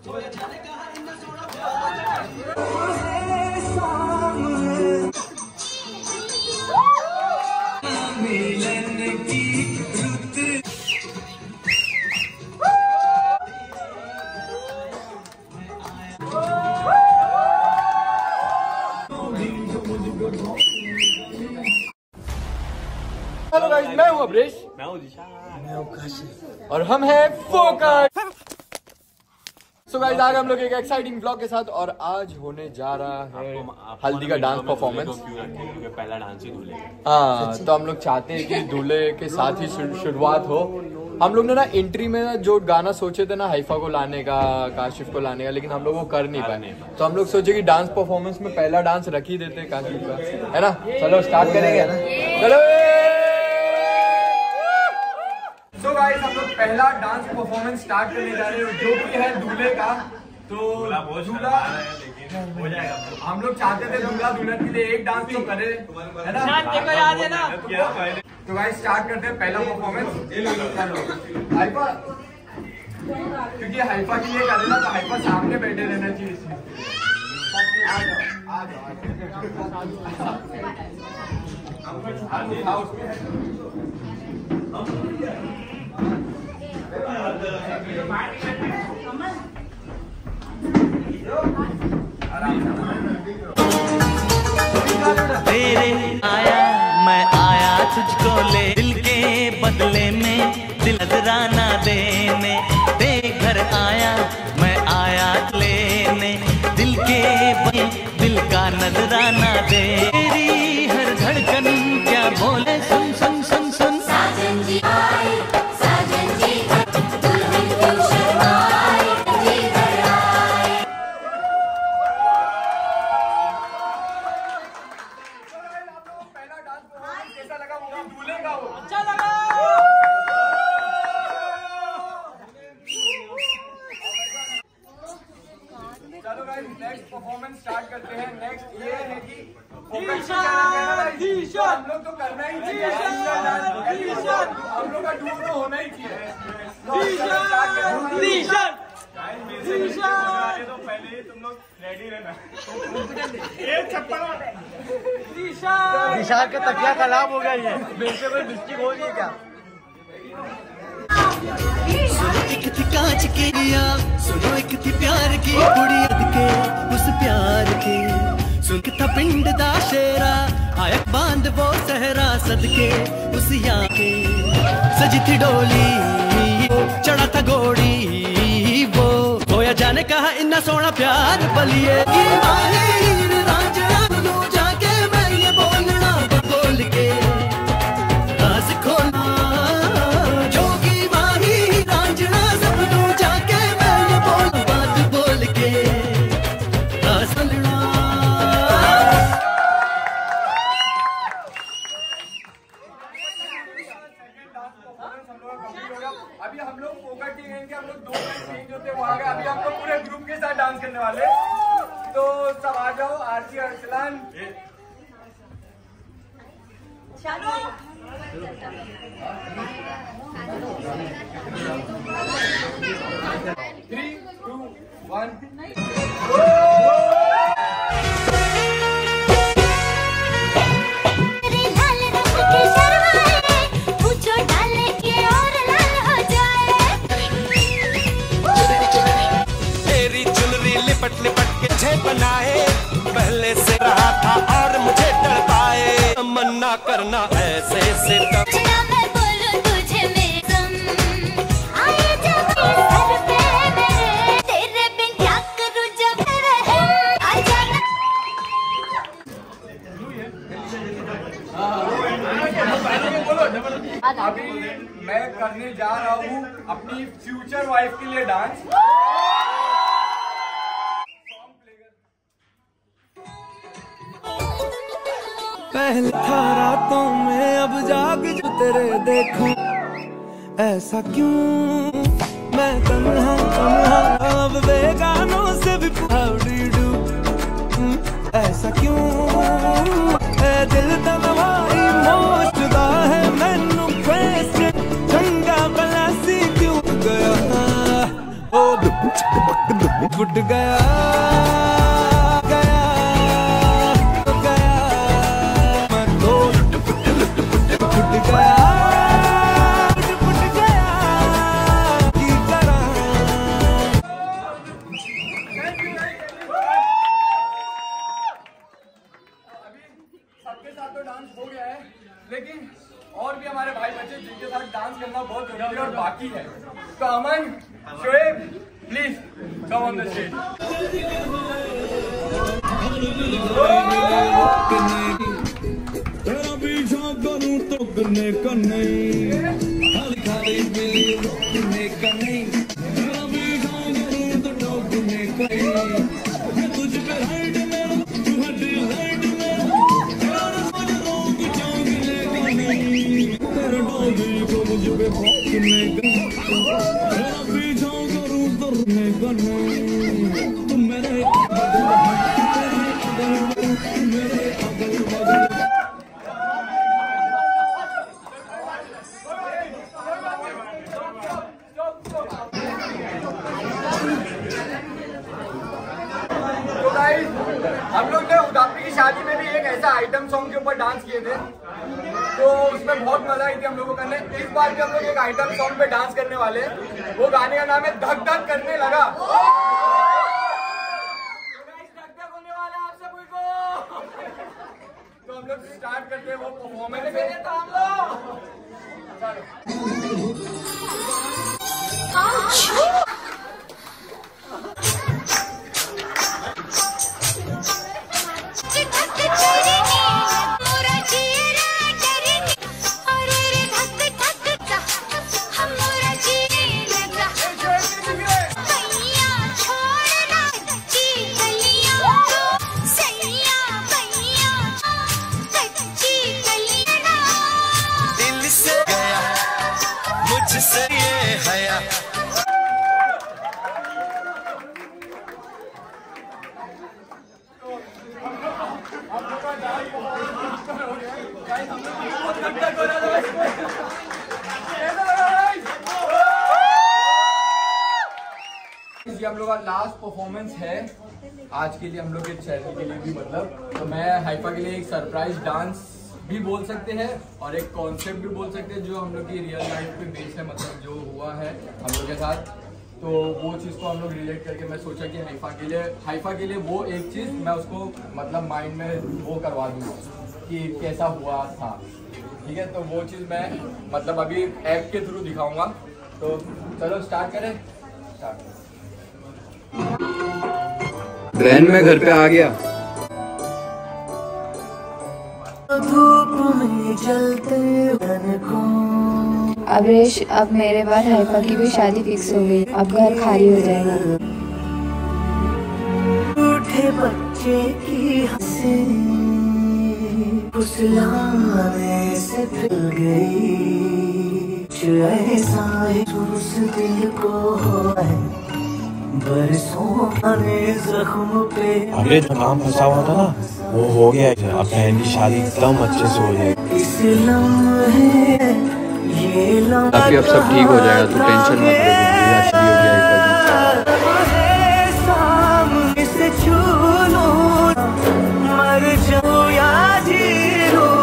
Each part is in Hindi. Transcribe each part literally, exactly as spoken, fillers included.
हेलो गाइस, मैं हूं अब्रेश, मैं हूं दिशा, मैं हूं काशी और हम हैं फोकस। सो गाइस, आज हम लोग एक एक्साइटिंग व्लॉग के साथ और आज होने जा रहा है हल्दी का डांस परफॉर्मेंस। पहला डांस ही दूल्हे। हाँ, तो हम लोग चाहते हैं कि दूल्हे के साथ ही शुरुआत हो। हम लोग ने ना एंट्री में जो गाना सोचे थे ना हाइफा को लाने का, काशिफ को लाने का, लेकिन हम लोग वो कर नहीं पाए। तो हम लोग सोचे कि डांस परफॉर्मेंस में पहला डांस रख ही देते काशिफ का, है ना। चलो स्टार्ट करेंगे, चलो। तो गाइस, हम लोग पहला डांस परफॉर्मेंस स्टार्ट करने जा रहे हैं जो कि है दूल्हे का। तो दूल्हा हो जाएगा। हम लोग चाहते थे दूल्हा दुल्हन के लिए एक डांस तो करे, है ना। याद है ना। तो गाइस स्टार्ट करते हैं पहला परफॉर्मेंस। हाइफा, क्योंकि हाइफा के लिए करे ना, तो हाइफा सामने बैठे रहना चाहिए। आ जाओ, तेरे आया मैं आया तुझको ले, दिल के बदले में दिल नजराना देने। तेरे घर आया मैं आया लेने, दिल के बदले दिल का नजराना दे। तेरी हर धड़कन क्या बोले, सुन सुन सुन सुन। साजन जी आए, साजन जी दुल्हन क्यों शर्माए, जी घर आए। पहला डांस परफॉर्मेंस कैसा लगा? वो दूल्हे का हो अच्छा लगा। चलो गाइस, नेक्स्ट परफॉर्मेंस स्टार्ट करते हैं। नेक्स्ट ये है कि हम लोग तो करना ही चाहिए, हम लोग का डूब तो होना ही चाहिए। तो पहले ही तुम लोग रेडी रहना। एक छप्पड़ विशाल का तकिया खराब हो गया, ये मेरे से कोई मिस्टेक हो गई क्या? सुनो एक थी कांच की दिया, सुनो एक थी प्यार की कुड़ी के, उस प्यार के सुन था पिंड दा शेरा, आया बांध वो सहरा सदके उस यहाँ के। सजी थी डोली चढ़ा था घोड़ी वो, होया जाने कहा इन्ना सोना प्यार पलिए की माहिर रांझना लो जाके मैं ये बोलना बोल के राज खोना। जोगी माही रांझना सब लो जाके मैं ये बोल बात बोल के राज खोलना। अभी हम लोग फोकस की गए, हम लोग दो टाइम चेंज होते हुए आ गए। अभी हम लोग पूरे ग्रुप के साथ डांस करने वाले, तो सब आ जाओ। Aarti Arsalan, three two one. लिपट लिपट के मुझे बनाए, पहले से रहा था और मुझे डर पाए। मन्ना करना ऐसे से तब मैं बोलूं तुझे मेरे आए जब सर पे मेरे, तेरे बिन क्या करूं जब रहे आ जाना। अभी मैं करने जा रहा हूँ अपनी फ्यूचर वाइफ के लिए डांस। पहले था रातों में अब जाग जो तेरे देखूं, ऐसा क्यों मैं तन्हा तन्हा अब बेगानों से भी हाउ डू यू डू, ऐसा क्यों ऐ दिल तनवाई मोचदा है मैनू क्वेश्चन, चंगा भला सी क्यों गया ओ फुट गया गया तो गया मैं तो फुट गया फुट गया की करा। सबके साथ तो डांस हो गया है, लेकिन और भी हमारे भाई बच्चे जिनके साथ डांस करना बहुत जरूरी है और बाकी है। तो Aman, Shoaib, please come on the stage. तेरा पीछा करूं तो करने का नहीं, खाली खाली बिल करने का नहीं, तेरा पीछा करूं तो टोकने का नहीं, मैं तुझ पे हाइट में तू हटे हाइट में, तेरा रोज रोग चांगने का नहीं, तेरा डोली को मुझ पे भोंकने का, तेरा पीछा करूं तो करने का नहीं, तुम मेरे मेरे अगल बगल। तो गाइस, हम लोग ने उदापी की शादी में भी एक ऐसा आइटम सॉन्ग के ऊपर डांस किए थे, तो उसमें बहुत मजा आई थी हम लोगों को करने। इस बार भी हम लोग एक आइटम सॉन्ग पे डांस करने वाले हैं। वो गाने का नाम है धक धक करने लगा। धक धक होने वाला है आप सभी को। तो हम लोग स्टार्ट करते हैं वो परफॉर्मेंस से। हम लोग मुझसे ये हया ये हम लोग का लास्ट परफॉर्मेंस है आज के लिए, हम लोग के चैनल के लिए भी। मतलब तो मैं हाइफा के लिए एक सरप्राइज डांस भी बोल सकते हैं और एक कॉन्सेप्ट भी बोल सकते हैं जो हम लोग की रियल लाइफ पे बेस्ड है, मतलब जो हुआ है हम लोग के साथ। तो वो चीज़ को हम लोग रिलेट करके मैं सोचा कि हाइफा के लिए हाइफा के लिए वो एक चीज़ मैं उसको मतलब माइंड में वो करवा दूँ कि कैसा हुआ था। ठीक है, तो वो चीज़ मैं मतलब अभी ऐप के थ्रू दिखाऊंगा। तो चलो स्टार्ट करें। स्टार्ट। बहन मैं घर पे आ गया। धूप में जलते को अब रेश, अब मेरे बाद हाइफा की भी शादी फिक्स हो गई। अब घर खाली हो जाएगा। उठे बच्चे की हंसी फुसलाने से फिर गई, ऐसा उस दिल को है बरसों आने जख्म पे। अरे जो काम फंसा हुआ था ना वो हो गया है। अब बहन की शादी एकदम अच्छे से हो जाएगी। इस लम्हे ये लम्हा अभी अब सब ठीक हो जाएगा, तो टेंशन मत ले। शादी हो गया सामने से छू लूं, मर जाऊं या जी लूं।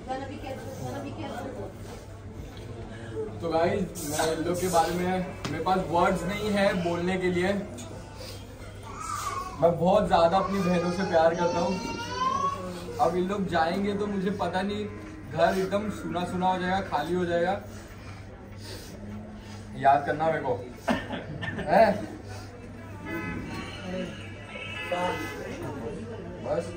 तो गाइस मैं इन लोग के बारे में, मेरे पास वर्ड्स नहीं है बोलने के लिए। मैं बहुत ज्यादा अपनी बहनों से प्यार करता हूँ। अब इन लोग जाएंगे तो मुझे पता नहीं, घर एकदम सुना सुना हो जाएगा, खाली हो जाएगा। याद करना मेरे को है बस।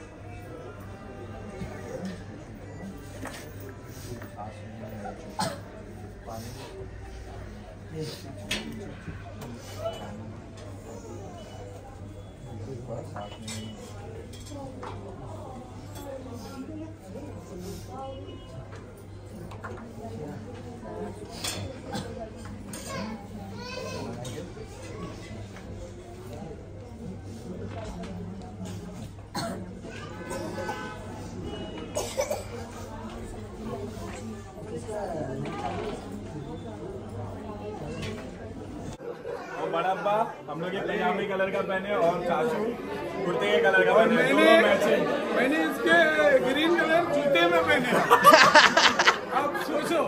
बड़ा अब्बा हम लोग ये पंजाबी कलर का पहने और चाचू कुर्ते के कलर का पहने। मैंने मैंने इसके ग्रीन कलर जूते में पहने। अब सोचो।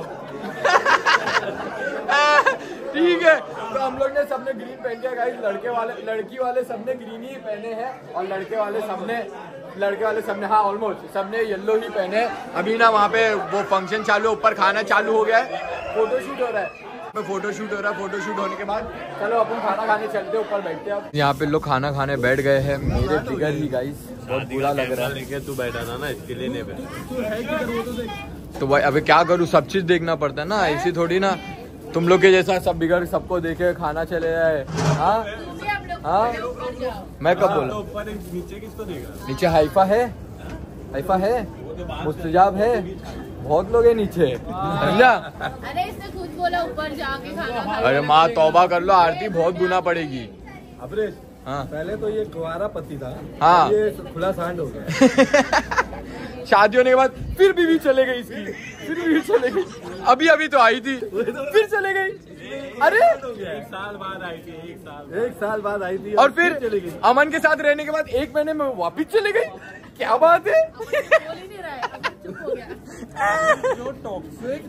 ठीक है, तो हम लोग ने सबने ग्रीन पहन के गाइस, लड़के वाले लड़की वाले सबने ग्रीन ही पहने हैं और लड़के वाले सबने लड़के वाले सबने हाँ ऑलमोस्ट सबने येलो ही पहने। अभी ना वहाँ पे वो फंक्शन चालू है, ऊपर खाना चालू हो गया है, फोटोशूट हो रहा है। फोटो शूट हो रहा है, फोटो शूट होने के बाद चलो अपन खाना खाने चलते हैं, ऊपर बैठते हैं। अब यहाँ पे लोग खाना खाने बैठ गए हैं, मेरे फिगर ही गाइस बहुत बुरा लग रहा है। तू बैठा था ना, इसके लिए नहीं बैठा। तो भाई अभी क्या करूँ, सब चीज देखना पड़ता है ना, ऐसी थोड़ी ना तुम लोग के जैसा सब बिगड़ सबको देखे खाना चले जाए। हाँ हाँ मैं कब बोला ऊपर नीचे किसको देगा? नीचे हाइफा है, हाइफा है, मुस्तजाब है, बहुत लोग हैं नीचे, समझा? अरे इसने खुद बोला ऊपर जाके खाना खा। अरे माँ तौबा कर लो, आरती बहुत गुना पड़ेगी। अबरेश हाँ पहले तो ये कुंवारा पति था, हाँ ये खुला सांड हो गया। शादी होने के बाद फिर बीवी चले गई इसकी, फिर बीवी चले गई, अभी अभी तो आई थी फिर चले गई। अरे एक साल बाद आई थी, एक साल एक साल बाद आई थी और फिर चली गई। अमन के साथ रहने के बाद एक महीने में वापिस चले गई, क्या बात है? बोल ही नहीं रहा है, अब चुप हो गया। जो टॉक्सिक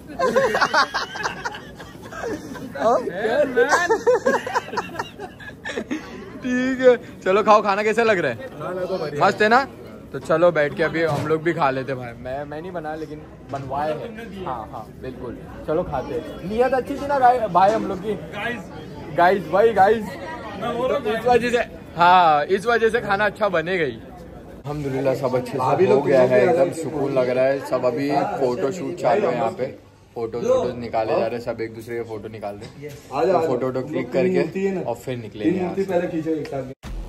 ठीक है चलो खाओ, खाना कैसा लग रहा है? मस्त है ना? तो चलो बैठ के अभी हम लोग भी खा लेते भाई। मैं मैं नहीं बनाया लेकिन बनवाए हैं। हाँ हाँ बिल्कुल, चलो खाते हैं। नियत अच्छी थी ना भाई हम लोग की, गाइस भाई गाइस, इस वजह से हाँ इस वजह से खाना अच्छा बनेगा ही। अल्हम्दुलिल्लाह सब अच्छे से हो गया है, एकदम सुकून लग रहा है। सब अभी फोटो शूट चालू है, यहाँ पे फोटो वोटो निकाले जा रहे हैं, सब एक दूसरे के फोटो निकाल रहे हैं। फोटो वोटो क्लिक करके और फिर निकलेंगे।